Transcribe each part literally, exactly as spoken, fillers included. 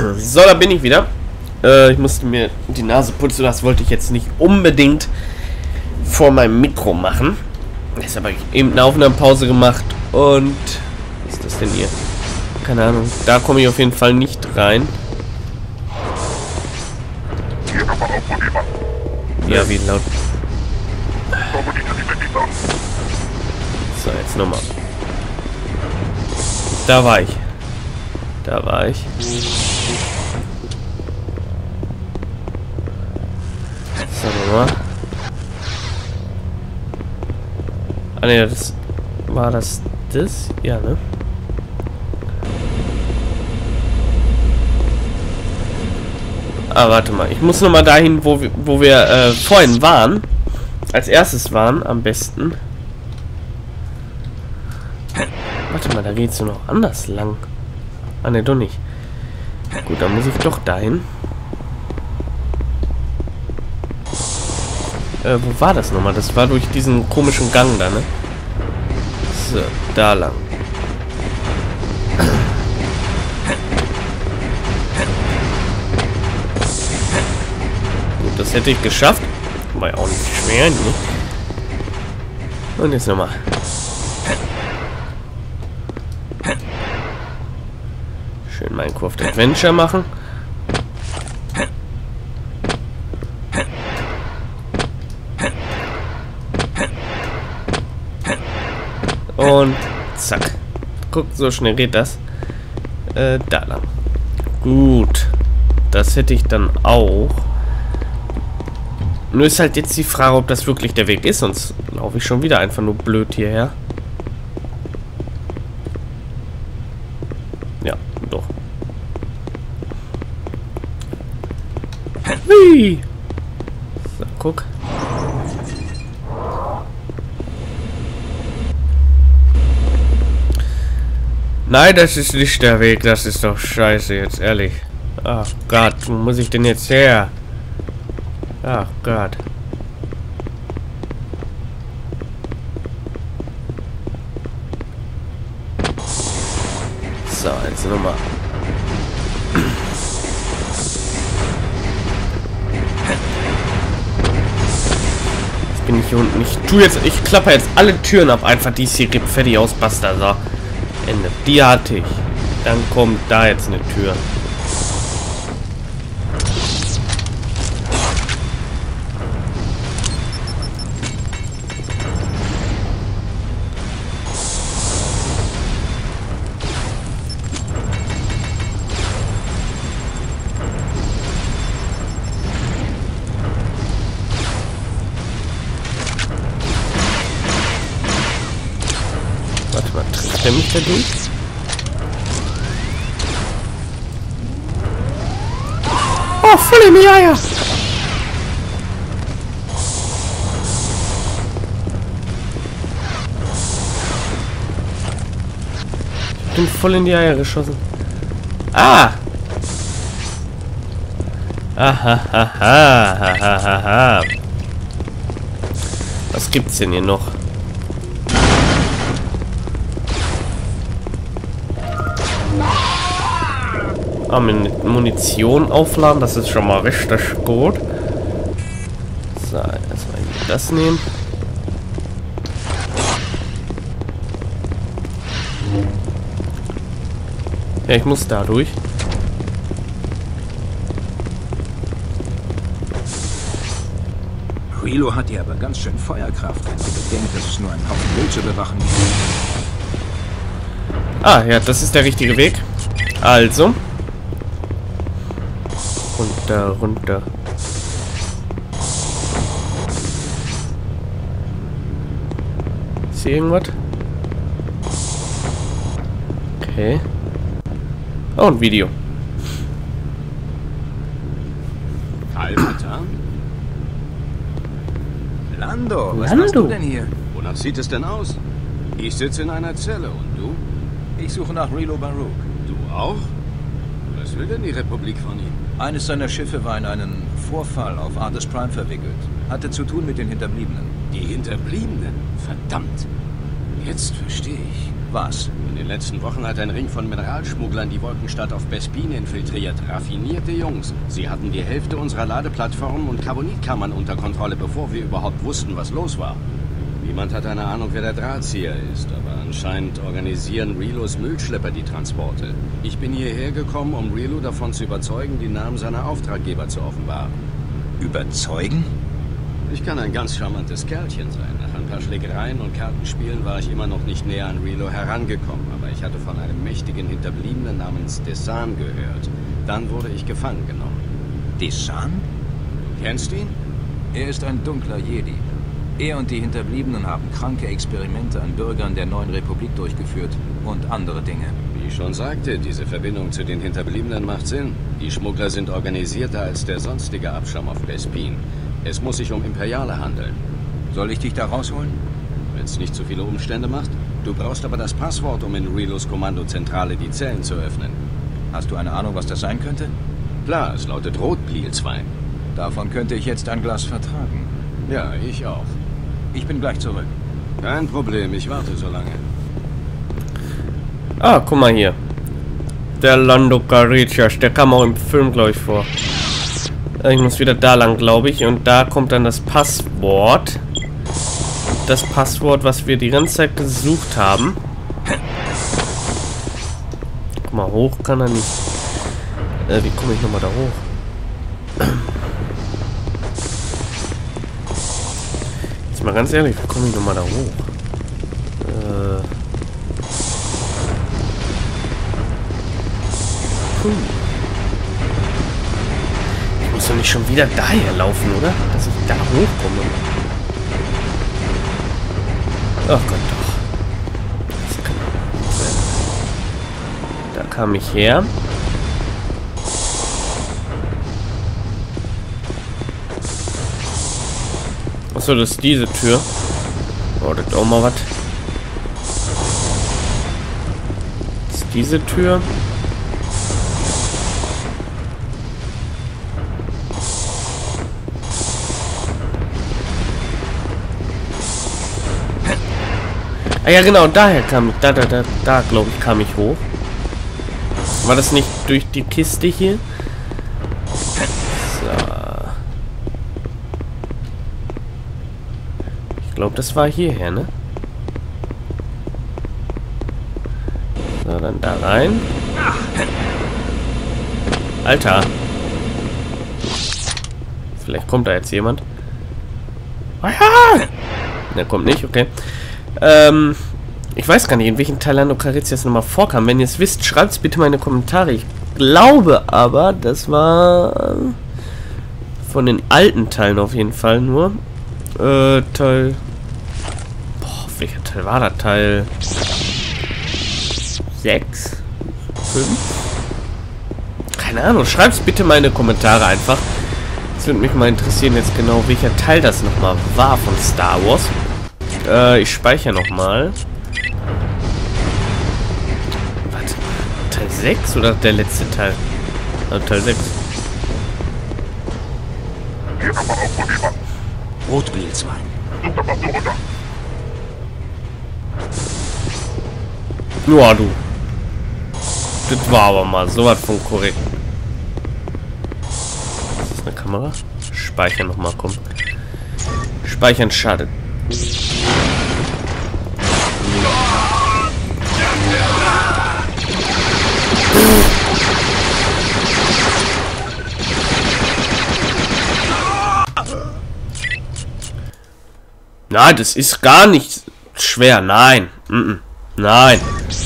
So, da bin ich wieder. Äh, ich musste mir die Nase putzen. Das wollte ich jetzt nicht unbedingt vor meinem Mikro machen. Deshalb habe ich eben eine Aufnahmepause gemacht. Und was ist das denn hier? Keine Ahnung. Da komme ich auf jeden Fall nicht rein. Ja, wie laut. So, jetzt nochmal. Da war ich. Da war ich. So, nochmal. Ah ne, das war das das? Ja, ne? Ah, warte mal. Ich muss nochmal dahin, wo wir, wo wir äh, vorhin waren. Als erstes waren, am besten. Warte mal, da geht's nur noch anders lang. Ah, ne, doch nicht. Gut, dann muss ich doch dahin. Äh, wo war das nochmal? Das war durch diesen komischen Gang da, ne? So, da lang. Gut, das hätte ich geschafft. War ja auch nicht schwer, ne? Und jetzt nochmal. Schön Minecraft Adventure machen. Und zack. Guck, so schnell geht das. Äh, da lang. Gut. Das hätte ich dann auch. Nur ist halt jetzt die Frage, ob das wirklich der Weg ist. Sonst laufe ich schon wieder einfach nur blöd hierher. Ja, doch. Hui. So, guck. Nein, das ist nicht der Weg. Das ist doch scheiße, jetzt ehrlich. Ach Gott, wo muss ich denn jetzt her? Ach Gott. So, jetzt nochmal. Jetzt bin ich hier unten. Ich tue jetzt, ich klappe jetzt alle Türen ab, einfach die es hier gibt. Fertig aus, basta. So. Ende. Die hatte ich. Dann kommt da jetzt eine Tür. Warte mal, trifft der mich da durch? Oh, voll in die Eier! Ich bin voll in die Eier geschossen. Ah! Ahahaha. Was gibt's denn hier noch? Ah, mit Munition aufladen, das ist schon mal richtig gut. So, erstmal das nehmen. Ja, ich muss da durch. Rilo hat hier aber ganz schön Feuerkraft, wenn sie bedenkt, dass es nur einen Haufen Müll zu bewachen gibt. Ah, ja, das ist der richtige Weg. Also. Runter, runter. Ist hier irgendwas? Okay. Oh, ein Video. Alter. Lando, was Lando. machst du denn hier? Wonach sieht es denn aus? Ich sitze in einer Zelle und du? Ich suche nach Rilo Baruch. Du auch? Was will denn die Republik von ihm? Eines seiner Schiffe war in einen Vorfall auf Artus Prime verwickelt. Hatte zu tun mit den Hinterbliebenen. Die Hinterbliebenen? Verdammt. Jetzt verstehe ich. Was? In den letzten Wochen hat ein Ring von Mineralschmugglern die Wolkenstadt auf Bespin infiltriert. Raffinierte Jungs. Sie hatten die Hälfte unserer Ladeplattformen und Carbonitkammern unter Kontrolle, bevor wir überhaupt wussten, was los war. Niemand hat eine Ahnung, wer der Drahtzieher ist, aber anscheinend organisieren Relos Müllschlepper die Transporte. Ich bin hierher gekommen, um Relo davon zu überzeugen, die Namen seiner Auftraggeber zu offenbaren. Überzeugen? Ich kann ein ganz charmantes Kerlchen sein. Nach ein paar Schlägereien und Kartenspielen war ich immer noch nicht näher an Relo herangekommen, aber ich hatte von einem mächtigen Hinterbliebenen namens Desan gehört. Dann wurde ich gefangen genommen. Desan? Du kennst ihn? Er ist ein dunkler Jedi. Er und die Hinterbliebenen haben kranke Experimente an Bürgern der neuen Republik durchgeführt und andere Dinge. Wie ich schon sagte, diese Verbindung zu den Hinterbliebenen macht Sinn. Die Schmuggler sind organisierter als der sonstige Abschaum auf Bespin. Es muss sich um Imperiale handeln. Soll ich dich da rausholen? Wenn es nicht zu viele Umstände macht. Du brauchst aber das Passwort, um in Relos Kommandozentrale die Zellen zu öffnen. Hast du eine Ahnung, was das sein könnte? Klar, es lautet Rotblielzwein. Davon könnte ich jetzt ein Glas vertragen. Ja, ich auch. Ich bin gleich zurück. Kein Problem, ich warte so lange. Ah, guck mal hier. Der Lando Calrissian, der kam auch im Film, glaube ich, vor. Ich muss wieder da lang, glaube ich. Und da kommt dann das Passwort. Das Passwort, was wir die ganze Zeit gesucht haben. Guck mal, hoch kann er nicht. Äh, wie komme ich nochmal da hoch? Jetzt mal ganz ehrlich, wie komme ich nochmal da hoch? Äh. Puh. Ich muss doch nicht schon wieder daher laufen, oder? Dass ich da hochkomme. Ach Gott, doch. Das kann nicht sein. Da kam ich her. Achso, das ist diese Tür. Oh, das ist auch mal was. Das ist diese Tür. Ah ja, genau, daher kam ich. Da, da, da, da, glaube ich, kam ich hoch. War das nicht durch die Kiste hier? So. Ich glaube, das war hierher, ne? So, dann da rein. Alter. Vielleicht kommt da jetzt jemand. Der kommt nicht, okay. Ähm, ich weiß gar nicht, in welchem Teil Lando Calrissian jetzt nochmal vorkam. Wenn ihr es wisst, schreibt es bitte mal in die Kommentare. Ich glaube aber, das war von den alten Teilen auf jeden Fall nur. Äh, Teil... Boah, welcher Teil war das? Teil... sechs? fünf? Keine Ahnung, schreibt es bitte mal in die Kommentare einfach. Es würde mich mal interessieren jetzt genau, welcher Teil das nochmal war von Star Wars. Äh, ich speichere nochmal. Warte, Teil sechs oder der letzte Teil? Also Teil sechs. Rotblielzwein. Ja, du. Das war aber mal so was von korrekt. Ist das eine Kamera? Speichern nochmal, komm. Speichern schadet. Nein, das ist gar nicht schwer. Nein. Mm-mm. Nein.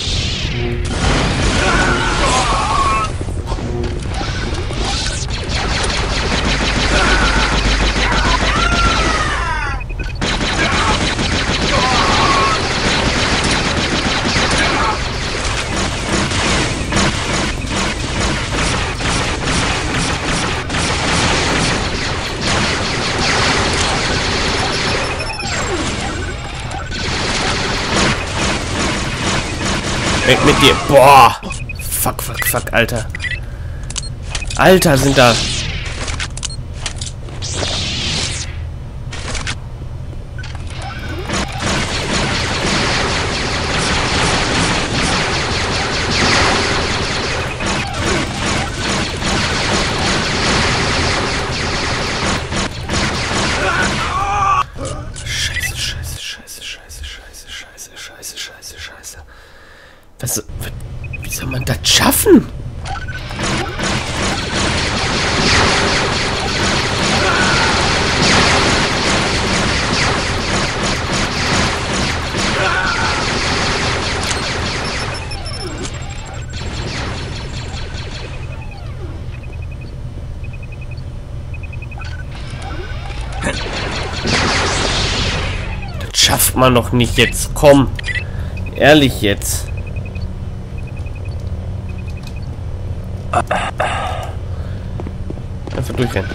Weg mit dir. Boah. Fuck, fuck, fuck, Alter. Alter, sind da... schafft man doch nicht jetzt. Komm. Ehrlich jetzt. Einfach durchrennen.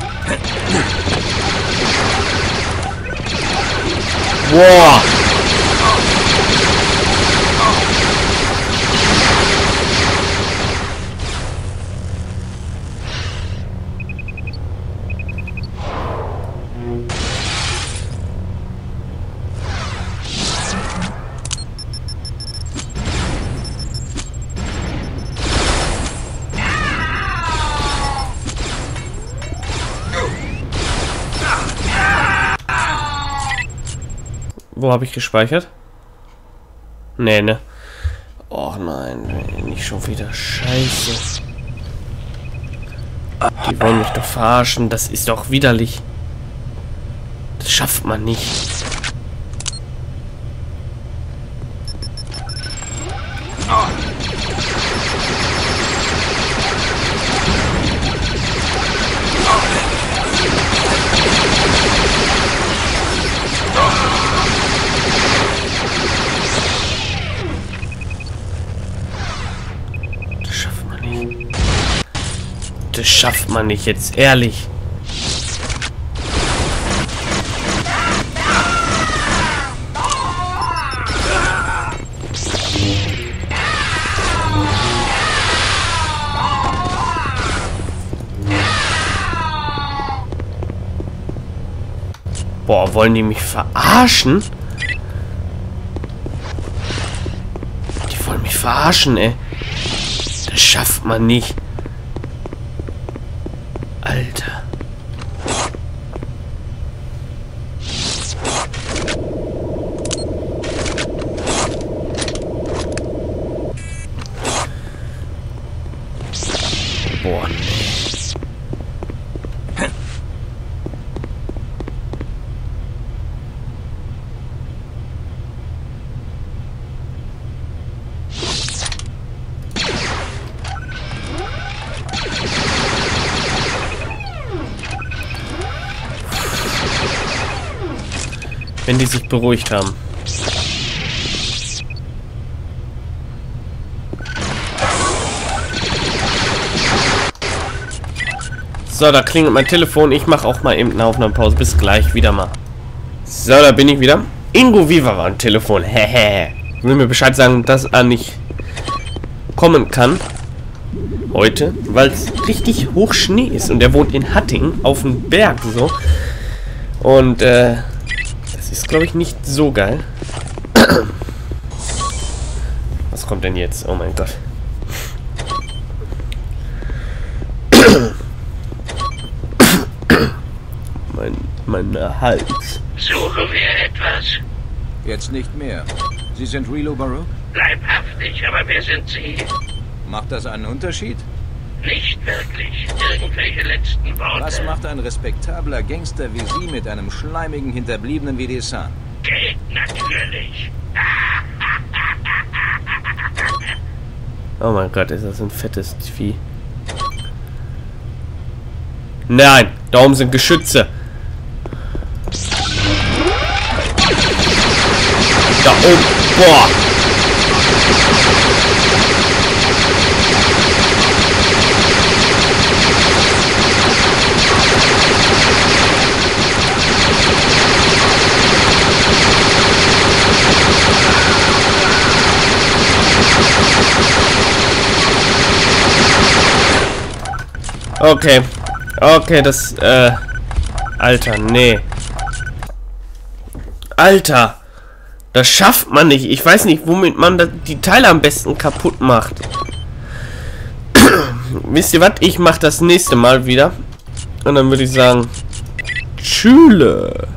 Boah. Wo habe ich gespeichert? Nee, ne? Och nein, nicht schon wieder. Scheiße. Die wollen mich doch verarschen. Das ist doch widerlich. Das schafft man nicht. Das schafft man nicht, jetzt ehrlich. Boah, wollen die mich verarschen? Die wollen mich verarschen, ey. Das schafft man nicht. Alter. Boah, nee. Wenn die sich beruhigt haben. So, da klingelt mein Telefon. Ich mache auch mal eben eine Aufnahmepause. Bis gleich wieder mal. So, da bin ich wieder. Ingo Viva war am Telefon. Hehe. Will mir Bescheid sagen, dass er nicht kommen kann. Heute. Weil es richtig hoch Schnee ist. Und er wohnt in Hattingen. Auf dem Berg so. Und, äh... ist, glaube ich, nicht so geil. Was kommt denn jetzt? Oh mein Gott. mein, mein Hals. Suchen wir etwas? Jetzt nicht mehr. Sie sind Rilo Baruch? Leibhaftig, aber wer sind Sie? Macht das einen Unterschied? Nicht wirklich. Irgendwelche letzten Worte. Was macht ein respektabler Gangster wie Sie mit einem schleimigen Hinterbliebenen wie Desan? Geld natürlich. Oh mein Gott, ist das ein fettes Vieh. Nein, da oben sind Geschütze. Da oben, boah. Okay. Okay, das, äh... Alter, nee. Alter! Das schafft man nicht. Ich weiß nicht, womit man das, die Teile am besten kaputt macht. Wisst ihr was? Ich mach das nächste Mal wieder. Und dann würde ich sagen... Tschüss.